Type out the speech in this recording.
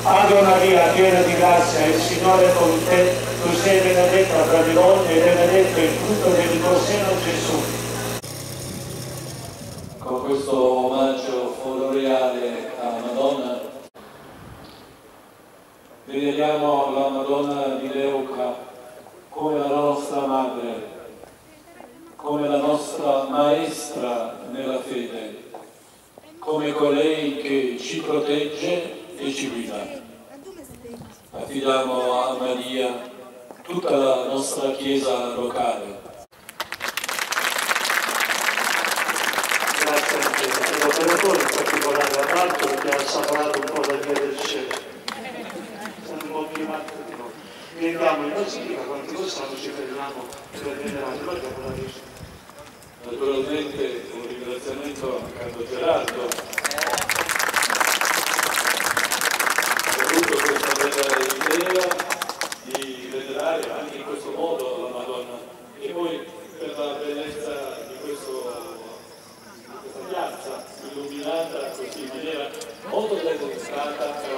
Ave Maria, piena di grazia, il Signore è con te, tu sei benedetta fra le donne e benedetto il frutto del tuo seno, Gesù. Con questo omaggio floreale a Madonna veneriamo la Madonna di Leuca come la nostra madre, come la nostra maestra nella fede, come colei che ci protegge e ci guida. Affidiamo a Maria tutta la nostra Chiesa locale. Grazie all'operatore, in particolare a Marco, che ha assaporato un po' la via del cielo. Siamo un po' più avanti di noi. Vi andiamo in Basilica, quando possiamo ci fermiamo per venerare, ma dopo la vita. Naturalmente un ringraziamento a Carlo Gerardo per tutta questa bella idea di venerare anche in questo modo la Madonna e poi per la bellezza di questa piazza illuminata così in maniera molto delicata.